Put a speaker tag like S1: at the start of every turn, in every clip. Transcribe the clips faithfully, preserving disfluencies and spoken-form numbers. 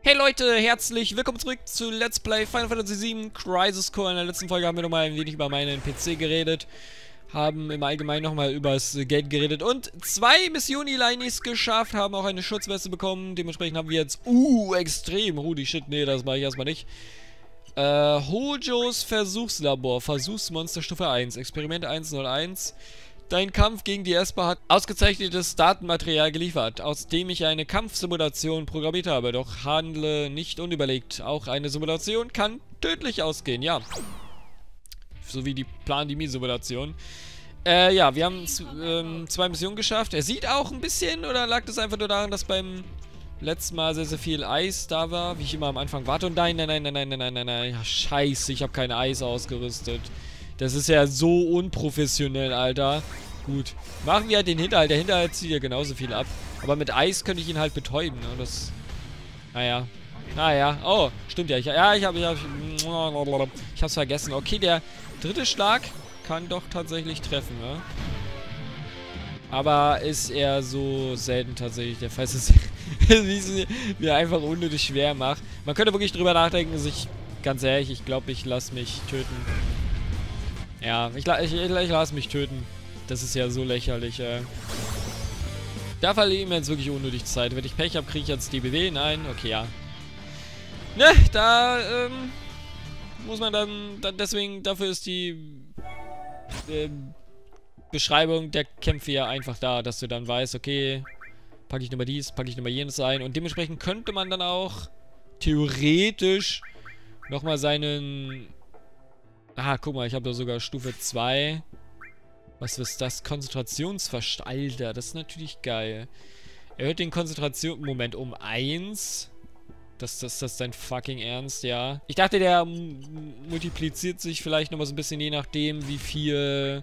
S1: Hey Leute, herzlich willkommen zurück zu Let's Play Final Fantasy sieben Crisis Core. In der letzten Folge haben wir nochmal ein wenig über meinen P C geredet. Haben im Allgemeinen nochmal über das Geld geredet und zwei Missionilainis geschafft, haben auch eine Schutzweste bekommen. Dementsprechend haben wir jetzt, uh, extrem, holy shit, nee, das mache ich erstmal nicht. Äh, Hojos Versuchslabor, Versuchsmonster Stufe eins, Experiment hunderteins. Dein Kampf gegen die Esper hat ausgezeichnetes Datenmaterial geliefert, aus dem ich eine Kampfsimulation programmiert habe. Doch handle nicht unüberlegt. Auch eine Simulation kann tödlich ausgehen, ja. So wie die Plan-Demi-Simulation. Äh, ja, wir haben ähm, zwei Missionen geschafft. Er sieht auch ein bisschen, oder lag das einfach nur daran, dass beim letzten Mal sehr, sehr viel Eis da war, wie ich immer am Anfang warte. Und nein, nein, nein, nein, nein, nein, nein, nein, nein. Ja, scheiße, ich habe kein Eis ausgerüstet. Das ist ja so unprofessionell, Alter. Gut. Machen wir halt den Hinterhalt. Der Hinterhalt zieht ja genauso viel ab. Aber mit Eis könnte ich ihn halt betäuben. Ne? Das. Naja. Naja. Oh, stimmt ja. Ich, ja, ich habe. Ich, hab, ich hab's vergessen. Okay, der dritte Schlag kann doch tatsächlich treffen, ne? Aber ist eher so selten tatsächlich der Fall. Es ist, wie es mir einfach unnötig schwer macht. Man könnte wirklich drüber nachdenken, sich. Ganz ehrlich, ich glaube, ich lasse mich töten. Ja, ich, ich, ich, ich lasse mich töten. Das ist ja so lächerlich, ey. Da verliere ich mir jetzt wirklich unnötig Zeit. Wenn ich Pech habe, kriege ich jetzt D B W? Nein? Okay, ja. Ne, da, ähm, muss man dann, dann deswegen, dafür ist die äh, Beschreibung der Kämpfe ja einfach da, dass du dann weißt, okay, packe ich nochmal dies, packe ich nochmal jenes ein. Und dementsprechend könnte man dann auch theoretisch nochmal seinen... Aha, guck mal, ich habe da sogar Stufe zwei. Was ist das? Konzentrationsverst... Alter, das ist natürlich geil. Erhöht den Konzentration... Moment, um eins. Das, das, das ist dein fucking Ernst, ja. Ich dachte, der multipliziert sich vielleicht nochmal so ein bisschen, je nachdem, wie viel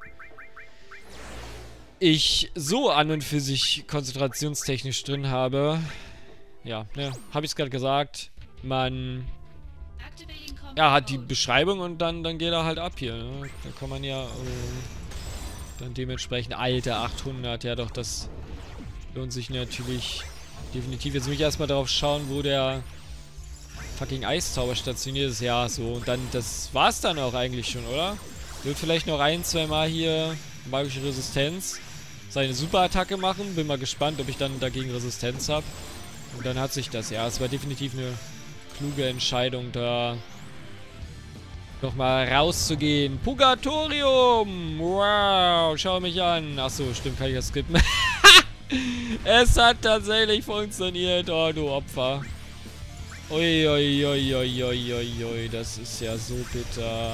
S1: ich so an und für sich konzentrationstechnisch drin habe. Ja, ne, habe ich es gerade gesagt. Man... Ja, hat die Beschreibung und dann, dann geht er halt ab hier. Ne? Da kann man ja äh, dann dementsprechend... Alter, achthundert. Ja doch, das lohnt sich natürlich definitiv. Jetzt muss ich erstmal darauf schauen, wo der fucking Eiszauber stationiert ist. Ja, so. Und dann, das war's dann auch eigentlich schon, oder? Wird vielleicht noch ein, zwei Mal hier magische Resistenz seine Superattacke machen. Bin mal gespannt, ob ich dann dagegen Resistenz habe. Und dann hat sich das. Ja, es war definitiv eine kluge Entscheidung, da nochmal rauszugehen. Purgatorium! Wow, schau mich an. Achso, stimmt, kann ich das skippen. Es hat tatsächlich funktioniert. Oh, du Opfer. Ui, ui, ui, ui, ui, ui, ui. Das ist ja so bitter.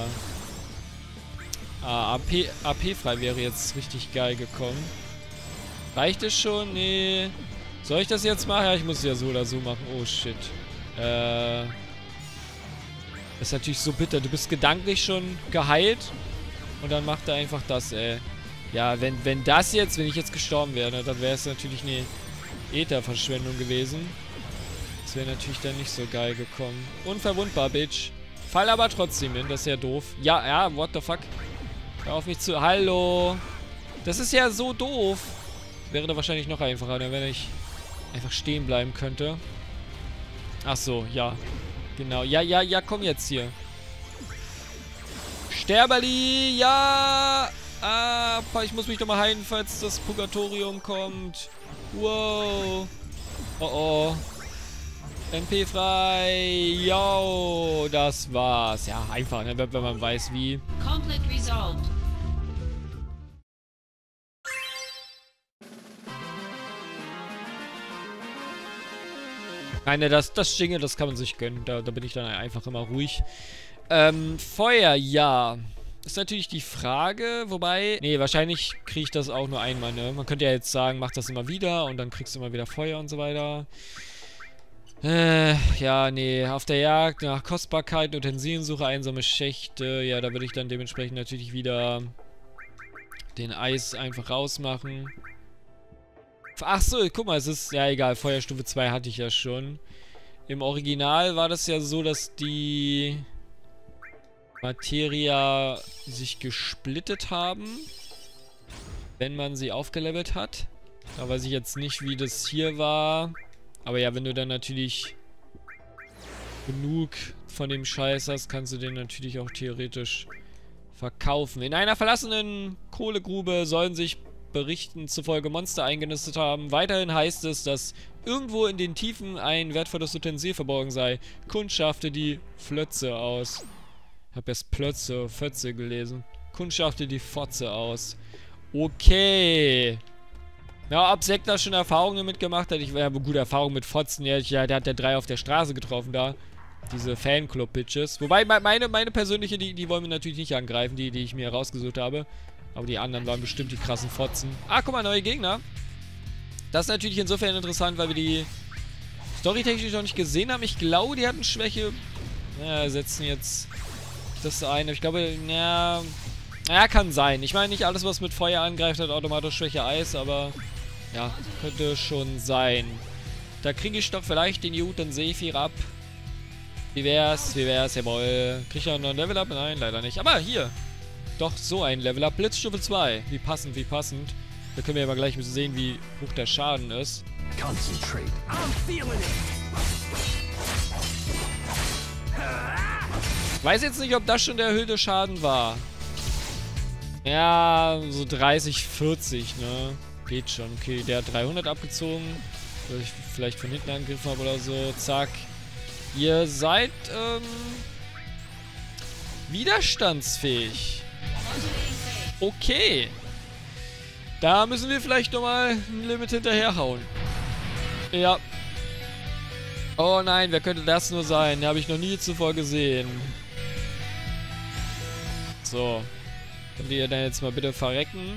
S1: Ah, A P-frei wäre jetzt richtig geil gekommen. Reicht es schon? Nee. Soll ich das jetzt machen? Ja, ich muss es ja so oder so machen. Oh, shit. Äh... Das ist natürlich so bitter. Du bist gedanklich schon geheilt. Und dann macht er einfach das, ey. Ja, wenn, wenn das jetzt, wenn ich jetzt gestorben wäre, ne, dann wäre es natürlich eine Ätherverschwendung gewesen. Das wäre natürlich dann nicht so geil gekommen. Unverwundbar, Bitch. Fall aber trotzdem hin, das ist ja doof. Ja, ja, what the fuck. Hör auf mich zu... Hallo. Das ist ja so doof. Wäre da wahrscheinlich noch einfacher, ne, wenn ich einfach stehen bleiben könnte. Ach so, ja. Genau, ja, ja, ja, komm jetzt hier. Sterberli, ja. Ah, ich muss mich doch mal heilen, falls das Purgatorium kommt. Wow. Oh, oh. M P frei. Yo, das war's. Ja, einfach, ne, wenn man weiß, wie. Conflict resolved. Nein, ne, das, das Jingle, das kann man sich gönnen. Da, da bin ich dann einfach immer ruhig. Ähm, Feuer, ja. Ist natürlich die Frage, wobei... Nee, wahrscheinlich kriege ich das auch nur einmal, ne? Man könnte ja jetzt sagen, mach das immer wieder und dann kriegst du immer wieder Feuer und so weiter. Äh, ja, nee. Auf der Jagd nach Kostbarkeiten, Utensilensuche, einsame Schächte. Ja, da würde ich dann dementsprechend natürlich wieder den Eis einfach rausmachen. Ach so, guck mal, es ist... Ja, egal, Feuerstufe zwei hatte ich ja schon. Im Original war das ja so, dass die Materia sich gesplittet haben, wenn man sie aufgelevelt hat. Da weiß ich jetzt nicht, wie das hier war. Aber ja, wenn du dann natürlich genug von dem Scheiß hast, kannst du den natürlich auch theoretisch verkaufen. In einer verlassenen Kohlegrube sollen sich Berichten zufolge Monster eingenistet haben. Weiterhin heißt es, dass irgendwo in den Tiefen ein wertvolles Utensil verborgen sei. Kundschafte die Flötze aus. Ich habe erst Plötze, Fötze gelesen. Kundschafte die Fotze aus. Okay. Ja, ob Zack da schon Erfahrungen mitgemacht hat. Ich habe gute Erfahrungen mit Fotzen. Ja, ja, der hat ja drei auf der Straße getroffen da. Diese Fanclub-Bitches. Wobei, meine, meine persönliche, die, die wollen wir natürlich nicht angreifen, die, die ich mir rausgesucht habe. Aber die anderen waren bestimmt die krassen Fotzen. Ah, guck mal, neue Gegner. Das ist natürlich insofern interessant, weil wir die storytechnisch noch nicht gesehen haben. Ich glaube, die hatten Schwäche. Ja, setzen jetzt das ein. Ich glaube, ja... Ja, kann sein. Ich meine, nicht alles, was mit Feuer angreift, hat automatisch Schwäche Eis, aber... Ja, könnte schon sein. Da kriege ich doch vielleicht den guten Sephir ab. Wie wär's? Wie wär's? Jawohl. Krieg ich auch noch ein Level-Up? Nein, leider nicht. Aber hier. Doch so ein Level-Up. Blitzstufe zwei. Wie passend, wie passend. Da können wir aber gleich sehen, wie hoch der Schaden ist.
S2: Concentrate. I'm feeling it.
S1: Ich weiß jetzt nicht, ob das schon der erhöhte Schaden war. Ja, so dreißig, vierzig, ne? Geht schon. Okay, der hat dreihundert abgezogen. Weil ich vielleicht von hinten angegriffen habe oder so. Zack. Ihr seid, ähm... widerstandsfähig. Okay. Da müssen wir vielleicht nochmal ein Limit hinterherhauen. Ja. Oh nein, wer könnte das nur sein? Den habe ich noch nie zuvor gesehen. So. Könnt ihr dann jetzt mal bitte verrecken?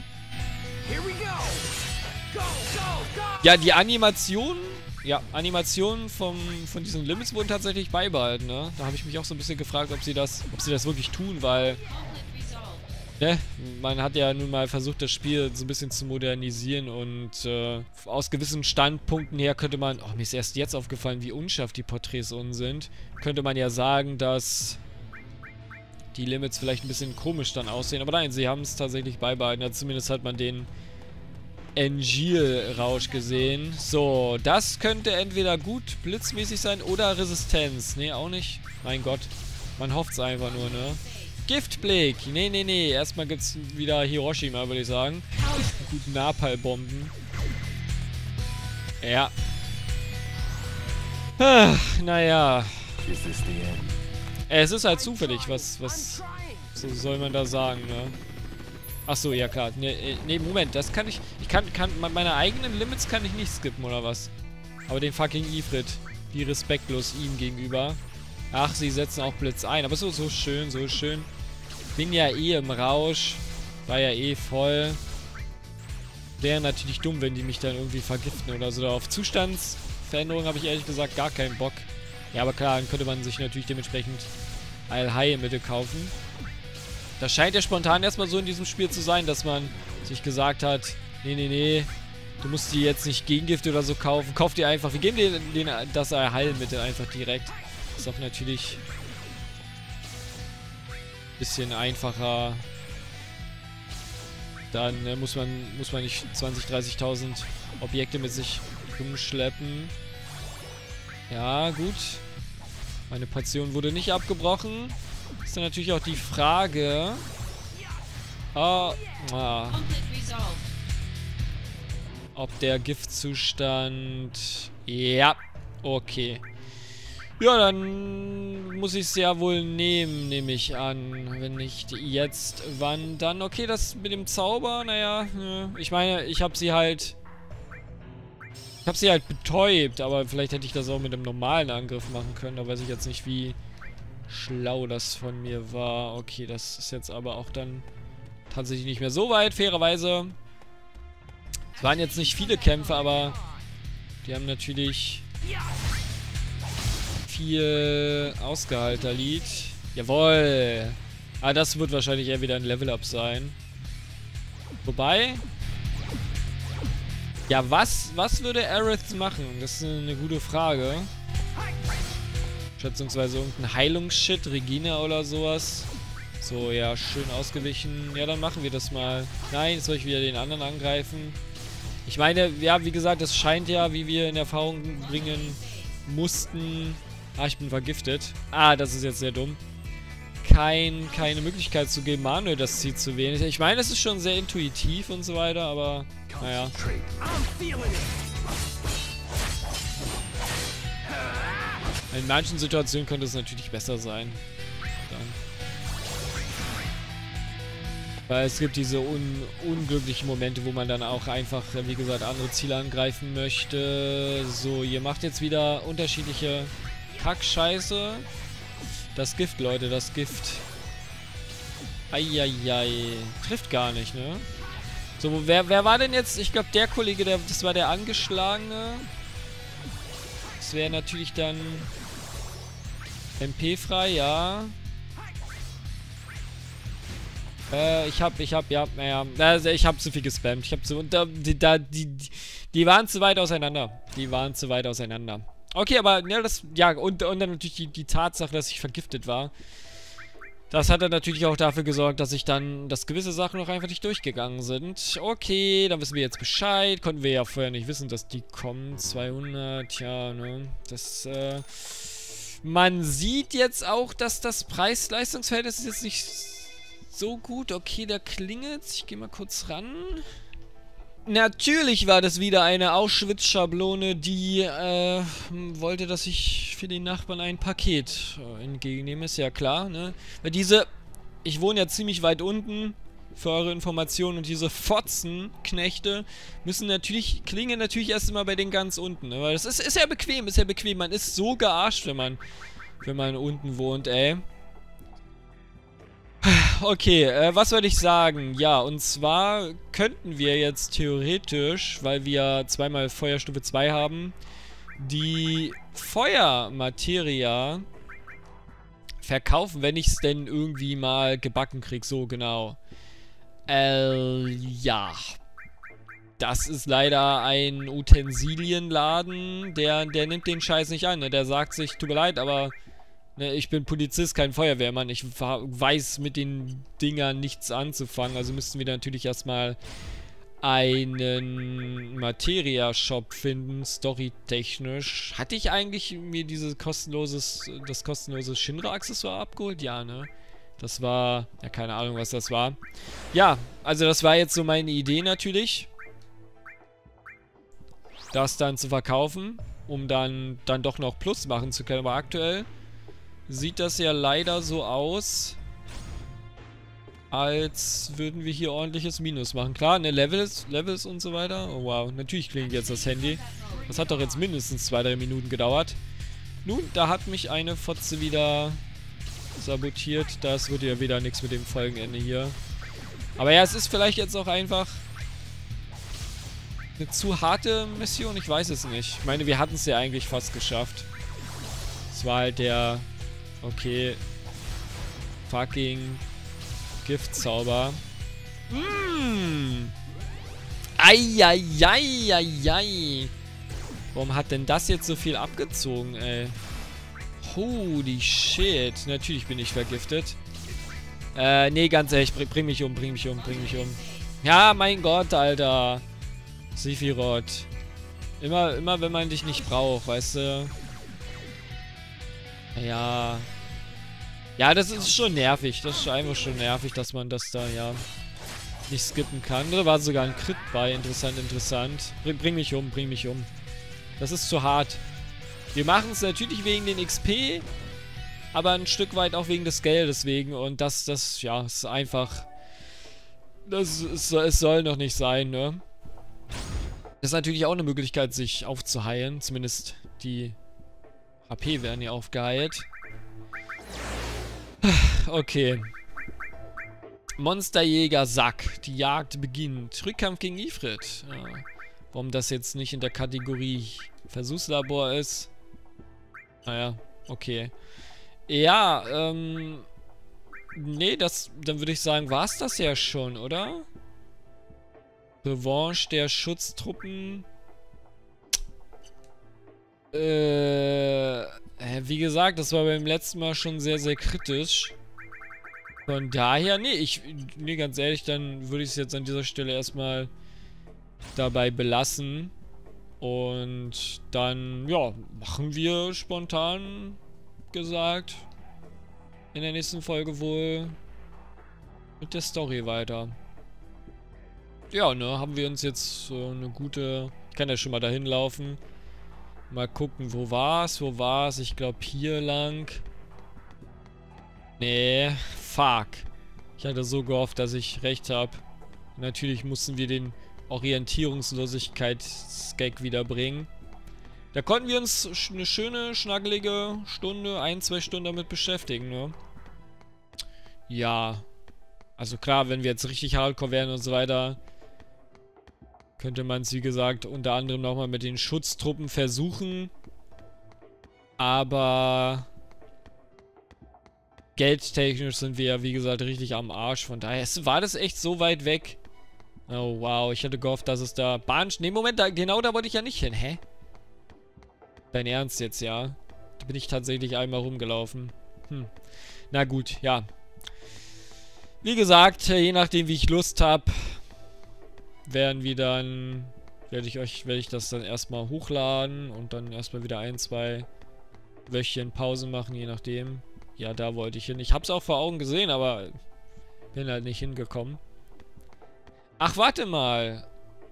S1: Ja, die Animationen, ja, Animationen vom, von diesen Limits wurden tatsächlich beibehalten, ne? Da habe ich mich auch so ein bisschen gefragt, ob sie das, ob sie das wirklich tun, weil, ne, man hat ja nun mal versucht, das Spiel so ein bisschen zu modernisieren und äh, aus gewissen Standpunkten her könnte man, oh, mir ist erst jetzt aufgefallen, wie unscharf die Porträts unten sind, könnte man ja sagen, dass die Limits vielleicht ein bisschen komisch dann aussehen. Aber nein, sie haben es tatsächlich beibehalten. Ja, zumindest hat man den Engil-Rausch gesehen. So, das könnte entweder gut blitzmäßig sein oder Resistenz. Nee, auch nicht. Mein Gott. Man hofft es einfach nur, ne? Giftblick. Nee, nee, nee. Erstmal gibt es wieder Hiroshima, würde ich sagen. Guten Napalm-Bomben. Ja. Ach, naja.
S2: Is this the end?
S1: Es ist halt zufällig, was, was so soll man da sagen, ne? Achso, ja klar. Ne, ne, Moment, das kann ich, ich kann, kann, meine eigenen Limits kann ich nicht skippen, oder was? Aber den fucking Ifrit, wie respektlos ihm gegenüber. Ach, sie setzen auch Blitz ein, aber so, so schön, so schön. Bin ja eh im Rausch, war ja eh voll. Wäre natürlich dumm, wenn die mich dann irgendwie vergiften oder so. Auf Zustandsveränderung habe ich ehrlich gesagt gar keinen Bock. Ja, aber klar, dann könnte man sich natürlich dementsprechend Heilmittel kaufen. Das scheint ja spontan erstmal so in diesem Spiel zu sein, dass man sich gesagt hat, nee, nee, nee, du musst die jetzt nicht Gegengifte oder so kaufen. Kauf dir einfach, wir geben dir den, das Heilmittel einfach direkt. Ist auch natürlich ein bisschen einfacher. Dann äh, muss man muss man nicht zwanzigtausend, dreißigtausend Objekte mit sich rumschleppen. Ja, gut. Meine Portion wurde nicht abgebrochen. Ist dann natürlich auch die Frage... Oh, ah, ob der Giftzustand... Ja, okay. Ja, dann muss ich es ja wohl nehmen, nehme ich an. Wenn nicht jetzt, wann dann? Okay, das mit dem Zauber, naja, ich meine, ich habe sie halt... Ich habe sie halt betäubt, aber vielleicht hätte ich das auch mit einem normalen Angriff machen können. Da weiß ich jetzt nicht, wie schlau das von mir war. Okay, das ist jetzt aber auch dann tatsächlich nicht mehr so weit, fairerweise. Es waren jetzt nicht viele Kämpfe, aber die haben natürlich viel ausgehaltener Lied. Jawohl! Ah, das wird wahrscheinlich eher wieder ein Level-Up sein. Wobei... Ja, was, was würde Aerith machen? Das ist eine gute Frage. Schätzungsweise irgendein Heilungsshit, Regina oder sowas. So, ja, schön ausgewichen. Ja, dann machen wir das mal. Nein, jetzt soll ich wieder den anderen angreifen. Ich meine, ja, wie gesagt, das scheint ja, wie wir in Erfahrung bringen mussten, Ah, ich bin vergiftet. Ah, das ist jetzt sehr dumm. Kein, keine Möglichkeit zu geben, Manuel das Ziel zu wählen. Ich meine, es ist schon sehr intuitiv und so weiter, aber naja. In manchen Situationen könnte es natürlich besser sein. Dann. Weil es gibt diese un unglücklichen Momente, wo man dann auch einfach, wie gesagt, andere Ziele angreifen möchte. So, ihr macht jetzt wieder unterschiedliche Kackscheiße. Das Gift, Leute, das Gift. Eieiei. Trifft gar nicht, ne? So, wer, wer war denn jetzt? Ich glaube, der Kollege, der, das war der Angeschlagene. Das wäre natürlich dann M P-frei, ja. Äh, ich hab, ich hab, ja, naja, also ich hab zu viel gespammt. Ich hab zu, und da, die, da, die, die, die waren zu weit auseinander. Die waren zu weit auseinander. Okay, aber, ne, das, ja, und, und dann natürlich die, die Tatsache, dass ich vergiftet war. Das hat dann natürlich auch dafür gesorgt, dass ich dann, dass gewisse Sachen noch einfach nicht durchgegangen sind. Okay, dann wissen wir jetzt Bescheid. Konnten wir ja vorher nicht wissen, dass die kommen. zweihundert, ja, ne, das, äh, man sieht jetzt auch, dass das Preis-Leistungs-Verhältnis ist jetzt nicht so gut. Okay, da klingelt's. Ich gehe mal kurz ran. Natürlich war das wieder eine Auschwitz-Schablone, die äh, wollte, dass ich für den Nachbarn ein Paket äh, entgegennehme. Ist ja klar, ne? Weil diese... Ich wohne ja ziemlich weit unten, für eure Informationen, und diese Fotzenknechte müssen natürlich... Klingeln natürlich erst immer bei den ganz unten, ne? Weil das ist, ist ja bequem, ist ja bequem. Man ist so gearscht, wenn man, wenn man unten wohnt, ey. Okay, äh, was wollte ich sagen? Ja, und zwar könnten wir jetzt theoretisch, weil wir zweimal Feuerstufe zwei haben, die Feuermateria verkaufen, wenn ich es denn irgendwie mal gebacken kriege. So, genau. Äh, ja. Das ist leider ein Utensilienladen, der, der nimmt den Scheiß nicht an, ne? Der sagt sich, tut mir leid, aber... Ne, ich bin Polizist, kein Feuerwehrmann. Ich weiß mit den Dingern nichts anzufangen. Also müssten wir natürlich erstmal einen Materia-Shop finden, storytechnisch. Hatte ich eigentlich mir dieses kostenloses, das kostenlose Shinra-Accessoire abgeholt? Ja, ne? Das war, ja, keine Ahnung, was das war. Ja, also das war jetzt so meine Idee natürlich. Das dann zu verkaufen, um dann, dann doch noch Plus machen zu können. Aber aktuell sieht das ja leider so aus, als würden wir hier ordentliches Minus machen. Klar, ne, Levels, Levels und so weiter. Oh wow, natürlich klingt jetzt das Handy. Das hat doch jetzt mindestens zwei, drei Minuten gedauert. Nun, da hat mich eine Fotze wieder sabotiert. Das wird ja wieder nichts mit dem Folgenende hier. Aber ja, es ist vielleicht jetzt auch einfach eine zu harte Mission. Ich weiß es nicht. Ich meine, wir hatten es ja eigentlich fast geschafft. Es war halt der... Okay. Fucking Giftzauber. Mmh. Eieieiei. Warum hat denn das jetzt so viel abgezogen, ey? Holy shit. Natürlich bin ich vergiftet. Äh, nee, ganz ehrlich, bring, bring mich um, bring mich um, bring mich um. Ja, mein Gott, Alter. Sephiroth. Immer, immer wenn man dich nicht braucht, weißt du? Ja. Ja, das ist schon nervig. Das ist einfach schon nervig, dass man das da, ja, nicht skippen kann. Da war sogar ein Crit bei. Interessant, interessant. Bring, bring mich um, bring mich um. Das ist zu hart. Wir machen es natürlich wegen den X P, aber ein Stück weit auch wegen des Geldes wegen. Und das, das, ja, ist einfach... Das ist, es soll noch nicht sein, ne? Das ist natürlich auch eine Möglichkeit, sich aufzuheilen. Zumindest die... H P werden ja aufgeheilt. Okay. Monsterjäger Sack. Die Jagd beginnt. Rückkampf gegen Ifrit. Ja. Warum das jetzt nicht in der Kategorie Versuchslabor ist. Naja, okay. Ja, ähm... Nee, das... Dann würde ich sagen, war es das ja schon, oder? Revanche der Schutztruppen... Äh, wie gesagt, das war beim letzten Mal schon sehr, sehr kritisch. Von daher, nee, ich, nee, ganz ehrlich, dann würde ich es jetzt an dieser Stelle erstmal dabei belassen. Und dann, ja, machen wir spontan gesagt, in der nächsten Folge wohl mit der Story weiter. Ja, ne, haben wir uns jetzt so eine gute... Ich kann ja schon mal dahin laufen. Mal gucken, wo war's, wo war's? Ich glaube hier lang. Nee, fuck. Ich hatte so gehofft, dass ich recht habe. Natürlich mussten wir den Orientierungslosigkeits-Gag wiederbringen. Da konnten wir uns eine schöne, schnackelige Stunde, ein, zwei Stunden damit beschäftigen, ne? Ja. Also klar, wenn wir jetzt richtig hardcore wären und so weiter, könnte man es, wie gesagt, unter anderem nochmal mit den Schutztruppen versuchen. Aber geldtechnisch sind wir ja, wie gesagt, richtig am Arsch. Von daher war das echt so weit weg. Oh, wow. Ich hätte gehofft, dass es da Bahn... Nee, Moment, da, genau da wollte ich ja nicht hin. Hä? Dein Ernst jetzt, ja? Da bin ich tatsächlich einmal rumgelaufen. Hm. Na gut, ja. Wie gesagt, je nachdem, wie ich Lust habe, werden wir dann... Werde ich euch... Werde ich das dann erstmal hochladen und dann erstmal wieder ein, zwei Wöchchen Pause machen, je nachdem. Ja, da wollte ich hin. Ich hab's auch vor Augen gesehen, aber bin halt nicht hingekommen. Ach, warte mal.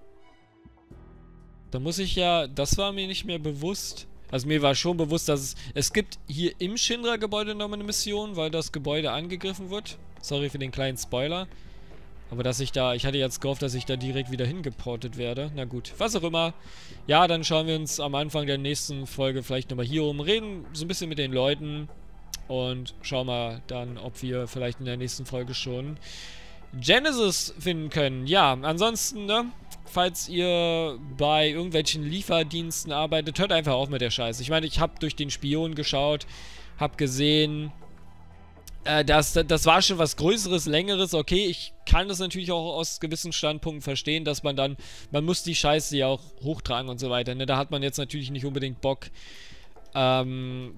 S1: Da muss ich ja... Das war mir nicht mehr bewusst. Also mir war schon bewusst, dass es... Es gibt hier im Shinra-Gebäude nochmal eine Mission, weil das Gebäude angegriffen wird. Sorry für den kleinen Spoiler. Aber dass ich da... Ich hatte jetzt gehofft, dass ich da direkt wieder hingeportet werde. Na gut, was auch immer. Ja, dann schauen wir uns am Anfang der nächsten Folge vielleicht nochmal hier um. Reden so ein bisschen mit den Leuten. Und schauen wir dann, ob wir vielleicht in der nächsten Folge schon Genesis finden können. Ja, ansonsten, ne, falls ihr bei irgendwelchen Lieferdiensten arbeitet, hört einfach auf mit der Scheiße. Ich meine, ich habe durch den Spion geschaut, habe gesehen, äh, das, das war schon was Größeres, Längeres. Okay, ich kann das natürlich auch aus gewissen Standpunkten verstehen, dass man dann, man muss die Scheiße ja auch hochtragen und so weiter, ne. Da hat man jetzt natürlich nicht unbedingt Bock, ähm...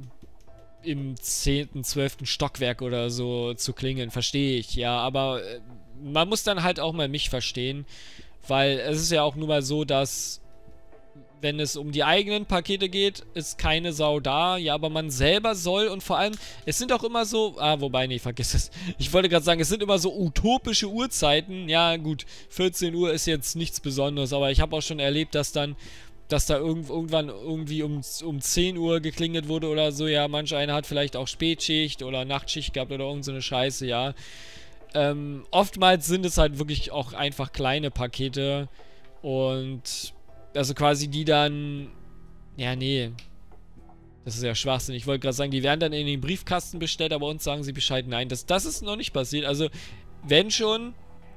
S1: im zehnten, zwölften Stockwerk oder so zu klingeln, verstehe ich, ja, aber äh, man muss dann halt auch mal mich verstehen, weil es ist ja auch nur mal so, dass wenn es um die eigenen Pakete geht, ist keine Sau da, ja, aber man selber soll und vor allem, es sind auch immer so, ah, wobei, nee, vergiss es, ich wollte gerade sagen, es sind immer so utopische Uhrzeiten, ja, gut, vierzehn Uhr ist jetzt nichts Besonderes, aber ich habe auch schon erlebt, dass dann dass da irgend, irgendwann irgendwie um, um zehn Uhr geklingelt wurde oder so, ja, manch einer hat vielleicht auch Spätschicht oder Nachtschicht gehabt oder irgend so eine Scheiße, ja. Ähm, oftmals sind es halt wirklich auch einfach kleine Pakete und also quasi die dann, ja, nee, das ist ja Schwachsinn. Ich wollte gerade sagen, die werden dann in den Briefkasten bestellt, aber uns sagen sie Bescheid, nein, das, das ist noch nicht passiert, also wenn schon...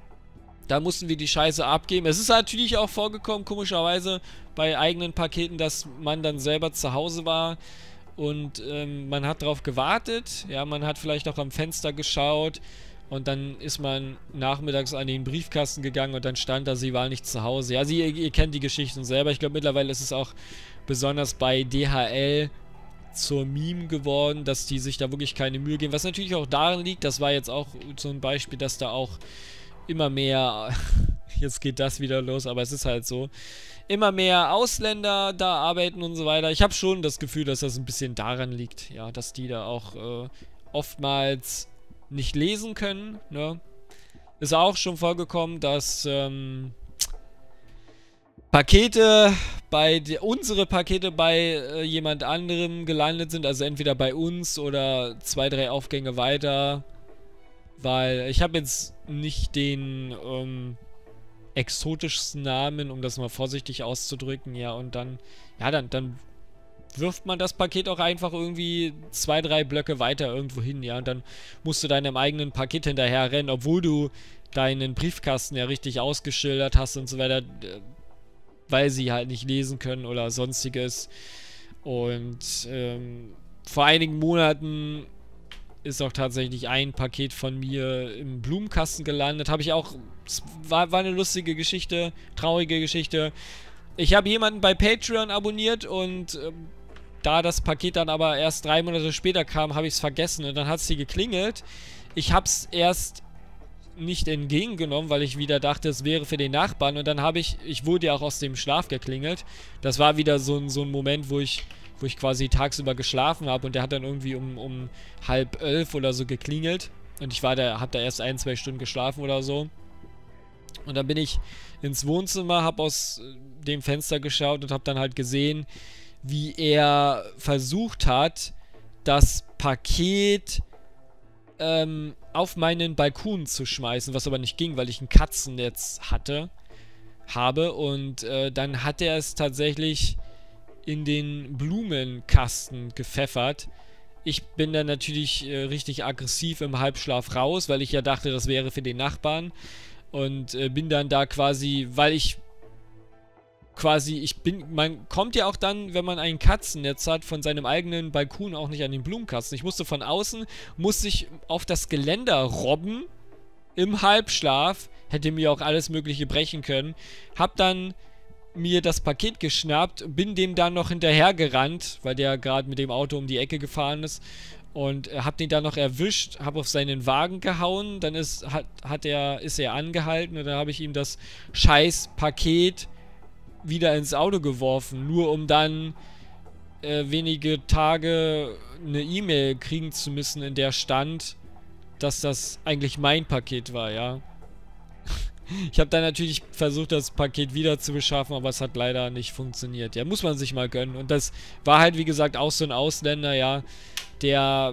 S1: Da mussten wir die Scheiße abgeben. Es ist natürlich auch vorgekommen, komischerweise, bei eigenen Paketen, dass man dann selber zu Hause war und ähm, man hat drauf gewartet. Ja, man hat vielleicht auch am Fenster geschaut und dann ist man nachmittags an den Briefkasten gegangen und dann stand da, sie war nicht zu Hause. Ja, sie, ihr, ihr kennt die Geschichten selber. Ich glaube, mittlerweile ist es auch besonders bei D H L zur Meme geworden, dass die sich da wirklich keine Mühe geben. Was natürlich auch daran liegt, das war jetzt auch so ein Beispiel, dass da auch immer mehr, jetzt geht das wieder los, aber es ist halt so, immer mehr Ausländer da arbeiten und so weiter. Ich habe schon das Gefühl, dass das ein bisschen daran liegt, ja, dass die da auch äh, oftmals nicht lesen können, ne. Ist auch schon vorgekommen, dass ähm, Pakete bei, die, unsere Pakete bei äh, jemand anderem gelandet sind, also entweder bei uns oder zwei, drei Aufgänge weiter. Weil ich habe jetzt nicht den ähm, exotischsten Namen, um das mal vorsichtig auszudrücken, ja, und dann, ja, dann, dann wirft man das Paket auch einfach irgendwie zwei, drei Blöcke weiter irgendwo hin, ja, und dann musst du deinem eigenen Paket hinterher rennen, obwohl du deinen Briefkasten ja richtig ausgeschildert hast und so weiter, weil sie halt nicht lesen können oder sonstiges. Und ähm, vor einigen Monaten ist auch tatsächlich ein Paket von mir im Blumenkasten gelandet. Habe ich auch... War, war eine lustige Geschichte, traurige Geschichte. Ich habe jemanden bei Patreon abonniert und ähm, da das Paket dann aber erst drei Monate später kam, habe ich es vergessen und dann hat es hier geklingelt. Ich habe es erst nicht entgegengenommen, weil ich wieder dachte, es wäre für den Nachbarn und dann habe ich... Ich wurde ja auch aus dem Schlaf geklingelt. Das war wieder so ein, so ein Moment, wo ich wo ich quasi tagsüber geschlafen habe und der hat dann irgendwie um, um halb elf oder so geklingelt und ich war da, hab da erst ein, zwei Stunden geschlafen oder so. Und dann bin ich ins Wohnzimmer, hab aus dem Fenster geschaut und hab dann halt gesehen, wie er versucht hat, das Paket ähm, auf meinen Balkon zu schmeißen, was aber nicht ging, weil ich ein Katzennetz hatte, habe. Und äh, dann hat er es tatsächlich in den Blumenkasten gepfeffert. Ich bin dann natürlich äh, richtig aggressiv im Halbschlaf raus, weil ich ja dachte, das wäre für den Nachbarn. Und äh, bin dann da quasi, weil ich quasi, ich bin, man kommt ja auch dann, wenn man ein Katzennetz hat, von seinem eigenen Balkon auch nicht an den Blumenkasten. Ich musste von außen, musste ich auf das Geländer robben, im Halbschlaf, hätte mir auch alles mögliche brechen können. Hab dann mir das Paket geschnappt, bin dem dann noch hinterhergerannt, weil der gerade mit dem Auto um die Ecke gefahren ist. Und äh, hab den dann noch erwischt, hab auf seinen Wagen gehauen, dann ist, hat, hat er, ist er angehalten und dann habe ich ihm das scheiß Paket wieder ins Auto geworfen, nur um dann äh, wenige Tage eine E-Mail kriegen zu müssen, in der stand, dass das eigentlich mein Paket war, ja. Ich habe dann natürlich versucht, das Paket wieder zu beschaffen, aber es hat leider nicht funktioniert. Ja, muss man sich mal gönnen. Und das war halt, wie gesagt, auch so ein Ausländer, ja, der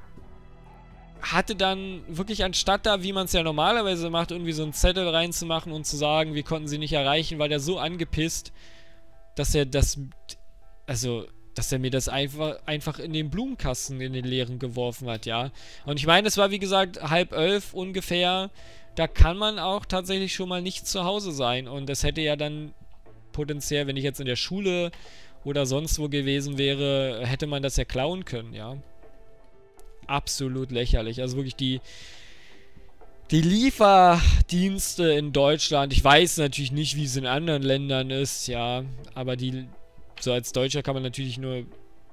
S1: hatte dann wirklich anstatt da, wie man es ja normalerweise macht, irgendwie so einen Zettel reinzumachen und zu sagen, wir konnten sie nicht erreichen, war der so angepisst, dass er das, also, dass er mir das einfach, einfach in den Blumenkasten, in den leeren geworfen hat, ja. Und ich meine, es war, wie gesagt, halb elf ungefähr, da kann man auch tatsächlich schon mal nicht zu Hause sein und das hätte ja dann potenziell, wenn ich jetzt in der Schule oder sonst wo gewesen wäre, hätte man das ja klauen können, ja. Absolut lächerlich. Also wirklich die, die Lieferdienste in Deutschland, ich weiß natürlich nicht, wie es in anderen Ländern ist, ja, aber die, so als Deutscher kann man natürlich nur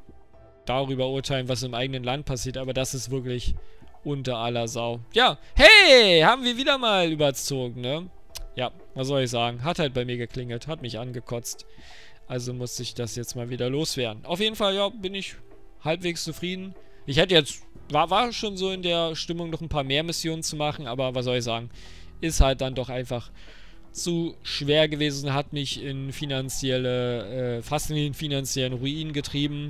S1: darüber urteilen, was im eigenen Land passiert, aber das ist wirklich unter aller Sau. Ja, hey, haben wir wieder mal überzogen, ne? Ja, was soll ich sagen? Hat halt bei mir geklingelt, hat mich angekotzt. Also musste ich das jetzt mal wieder loswerden. Auf jeden Fall, ja, bin ich halbwegs zufrieden. Ich hätte jetzt, war, war schon so in der Stimmung, noch ein paar mehr Missionen zu machen, aber was soll ich sagen? Ist halt dann doch einfach zu schwer gewesen, hat mich in finanzielle, äh, fast in den finanziellen Ruin getrieben.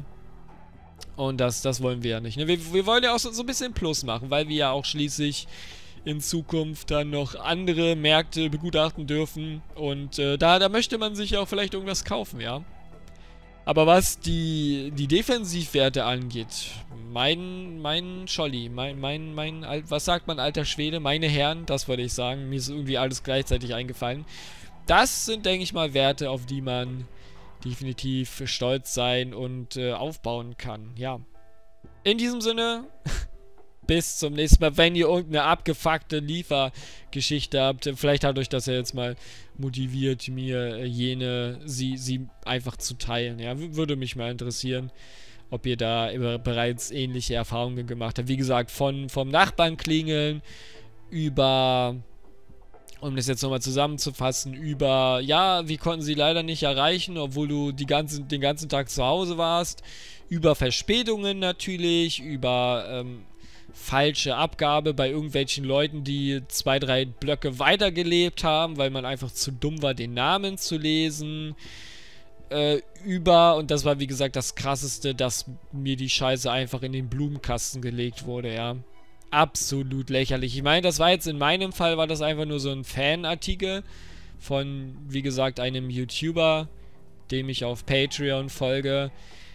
S1: Und das, das wollen wir ja nicht. Ne? Wir, wir wollen ja auch so, so ein bisschen Plus machen, weil wir ja auch schließlich in Zukunft dann noch andere Märkte begutachten dürfen. Und äh, da, da möchte man sich ja auch vielleicht irgendwas kaufen, ja. Aber was die, die Defensivwerte angeht, mein, mein Scholli, mein, mein, mein, was sagt man, alter Schwede, meine Herren, das wollte ich sagen, mir ist irgendwie alles gleichzeitig eingefallen. Das sind, denke ich mal, Werte, auf die man definitiv stolz sein und äh, aufbauen kann, ja. In diesem Sinne, bis zum nächsten Mal. Wenn ihr irgendeine abgefuckte Liefergeschichte habt, vielleicht hat euch das ja jetzt mal motiviert, mir jene, sie, sie einfach zu teilen, ja. Würde mich mal interessieren, ob ihr da bereits ähnliche Erfahrungen gemacht habt. Wie gesagt, von vom Nachbarn klingeln über, um das jetzt nochmal zusammenzufassen, über, ja, wir konnten sie leider nicht erreichen, obwohl du die ganzen, den ganzen Tag zu Hause warst, über Verspätungen natürlich, über ähm, falsche Abgabe bei irgendwelchen Leuten, die zwei, drei Blöcke weitergelebt haben, weil man einfach zu dumm war, den Namen zu lesen, äh, über, und das war wie gesagt das Krasseste, dass mir die Scheiße einfach in den Blumenkasten gelegt wurde, ja. Absolut lächerlich. Ich meine, das war jetzt in meinem Fall, war das einfach nur so ein Fanartikel von, wie gesagt, einem YouTuber, dem ich auf Patreon folge.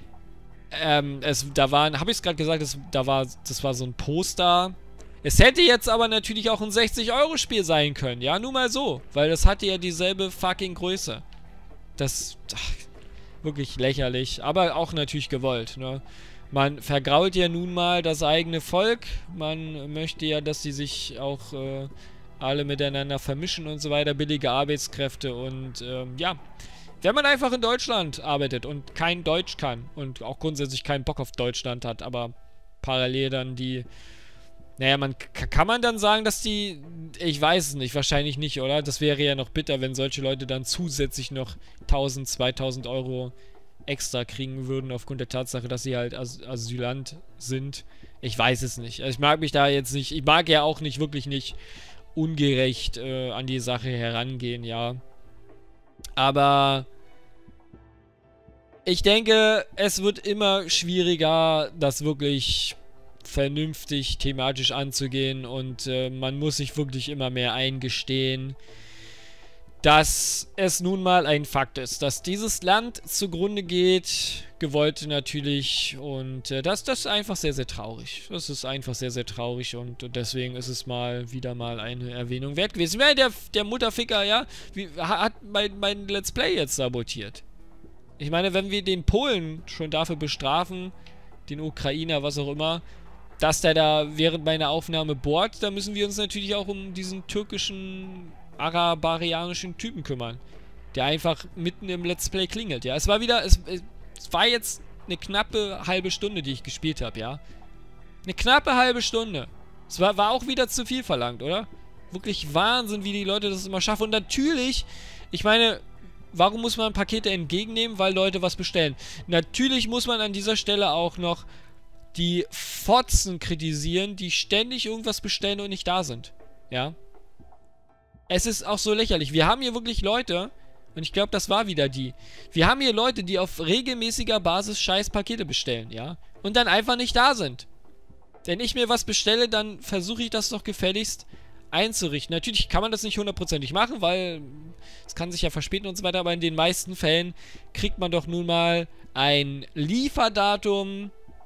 S1: Ähm, es, da waren, habe ich es gerade gesagt, es, da war, das war so ein Poster. Es hätte jetzt aber natürlich auch ein sechzig Euro Spiel sein können, ja, nur mal so, weil das hatte ja dieselbe fucking Größe. Das, ach, wirklich lächerlich, aber auch natürlich gewollt, ne. Man vergrault ja nun mal das eigene Volk. Man möchte ja, dass sie sich auch äh, alle miteinander vermischen und so weiter. Billige Arbeitskräfte und ähm, ja. Wenn man einfach in Deutschland arbeitet und kein Deutsch kann und auch grundsätzlich keinen Bock auf Deutschland hat, aber parallel dann die... Naja, man kann man dann sagen, dass die... Ich weiß es nicht, wahrscheinlich nicht, oder? Das wäre ja noch bitter, wenn solche Leute dann zusätzlich noch tausend, zweitausend Euro extra kriegen würden, aufgrund der Tatsache, dass sie halt As Asylant sind. Ich weiß es nicht. Also ich mag mich da jetzt nicht, ich mag ja auch nicht, wirklich nicht ungerecht äh, an die Sache herangehen, ja. Aber ich denke, es wird immer schwieriger, das wirklich vernünftig thematisch anzugehen und äh, man muss sich wirklich immer mehr eingestehen, dass es nun mal ein Fakt ist, dass dieses Land zugrunde geht, gewollt natürlich, und äh, das, das ist einfach sehr, sehr traurig. Das ist einfach sehr, sehr traurig und, und deswegen ist es mal wieder mal eine Erwähnung wert gewesen. Wer der, der Mutterficker, ja, wie, hat mein, mein Let's Play jetzt sabotiert. Ich meine, wenn wir den Polen schon dafür bestrafen, den Ukrainer, was auch immer, dass der da während meiner Aufnahme bohrt, dann müssen wir uns natürlich auch um diesen türkischen, arabarianischen Typen kümmern, der einfach mitten im Let's Play klingelt, ja. Es war wieder, es, es war jetzt eine knappe halbe Stunde, die ich gespielt habe, ja. Eine knappe halbe Stunde. Es war, war auch wieder zu viel verlangt, oder? Wirklich Wahnsinn, wie die Leute das immer schaffen. Und natürlich, ich meine, warum muss man Pakete entgegennehmen? Weil Leute was bestellen. Natürlich muss man an dieser Stelle auch noch die Fotzen kritisieren, die ständig irgendwas bestellen und nicht da sind, ja. Es ist auch so lächerlich. Wir haben hier wirklich Leute, und ich glaube, das war wieder die. Wir haben hier Leute, die auf regelmäßiger Basis scheiß Pakete bestellen, ja. Und dann einfach nicht da sind. Wenn ich mir was bestelle, dann versuche ich das doch gefälligst einzurichten. Natürlich kann man das nicht hundertprozentig machen, weil es kann sich ja verspäten und so weiter, aber in den meisten Fällen kriegt man doch nun mal ein Lieferdatum.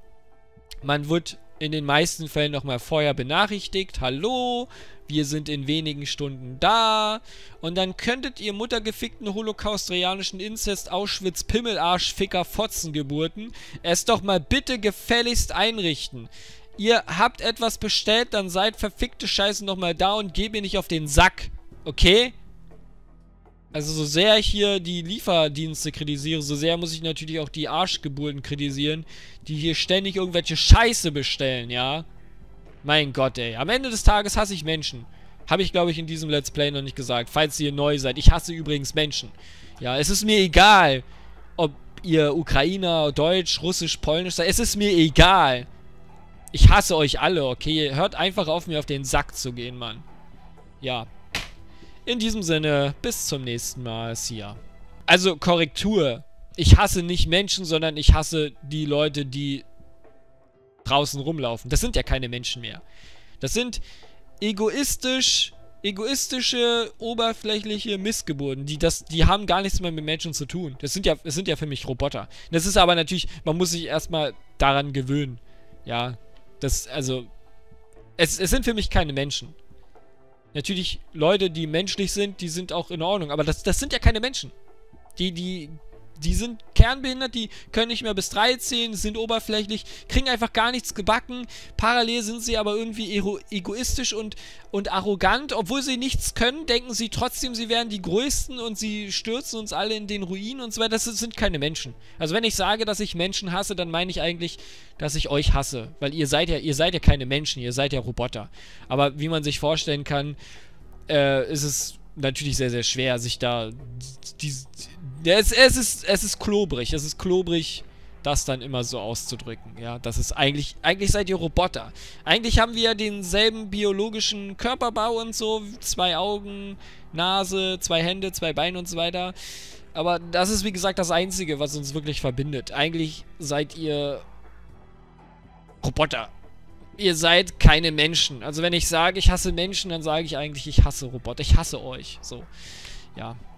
S1: Man wird in den meisten Fällen nochmal vorher benachrichtigt. Hallo, wir sind in wenigen Stunden da. Und dann könntet ihr muttergefickten holokaustrianischen Inzest, Auschwitz, Pimmelarsch, Ficker, Fotzengeburten es doch mal bitte gefälligst einrichten. Ihr habt etwas bestellt, dann seid verfickte Scheiße nochmal da und gebt mir nicht auf den Sack. Okay? Also so sehr ich hier die Lieferdienste kritisiere, so sehr muss ich natürlich auch die Arschgeburten kritisieren, die hier ständig irgendwelche Scheiße bestellen, ja? Mein Gott, ey. Am Ende des Tages hasse ich Menschen. Habe ich, glaube ich, in diesem Let's Play noch nicht gesagt. Falls ihr neu seid. Ich hasse übrigens Menschen. Ja, es ist mir egal, ob ihr Ukrainer, Deutsch, Russisch, Polnisch seid. Es ist mir egal. Ich hasse euch alle, okay? Hört einfach auf, mir auf den Sack zu gehen, Mann. Ja. In diesem Sinne, bis zum nächsten Mal. Sia. Also, Korrektur. Ich hasse nicht Menschen, sondern ich hasse die Leute, die draußen rumlaufen. Das sind ja keine Menschen mehr. Das sind egoistisch, egoistische, oberflächliche Missgeburten. Die, das, die haben gar nichts mehr mit Menschen zu tun. Das sind ja, das sind ja für mich Roboter. Das ist aber natürlich, man muss sich erstmal daran gewöhnen. Ja, das, also, es, es sind für mich keine Menschen. Natürlich, Leute, die menschlich sind, die sind auch in Ordnung. Aber das, das sind ja keine Menschen. Die, die, die sind kernbehindert, die können nicht mehr bis dreizehn, sind oberflächlich, kriegen einfach gar nichts gebacken. Parallel sind sie aber irgendwie egoistisch und, und arrogant. Obwohl sie nichts können, denken sie trotzdem, sie wären die Größten und sie stürzen uns alle in den Ruin und so weiter. Das sind keine Menschen. Also wenn ich sage, dass ich Menschen hasse, dann meine ich eigentlich, dass ich euch hasse. Weil ihr seid ja, ihr seid ja keine Menschen, ihr seid ja Roboter. Aber wie man sich vorstellen kann, äh, ist es natürlich sehr, sehr schwer, sich da... Die, die, es, es, ist, es ist klobrig, es ist klobrig, das dann immer so auszudrücken, ja, das ist eigentlich, eigentlich seid ihr Roboter. Eigentlich haben wir ja denselben biologischen Körperbau und so, zwei Augen, Nase, zwei Hände, zwei Beine und so weiter, aber das ist, wie gesagt, das Einzige, was uns wirklich verbindet. Eigentlich seid ihr Roboter. Ihr seid keine Menschen. Also wenn ich sage, ich hasse Menschen, dann sage ich eigentlich, ich hasse Roboter. Ich hasse euch. So, ja.